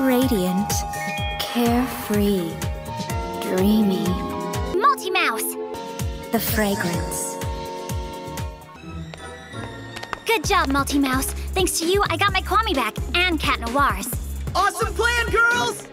Radiant, carefree, dreamy. Multimouse! The fragrance. Good job, Multimouse. Thanks to you, I got my Kwame back and Cat Noir's. Awesome plan, girls!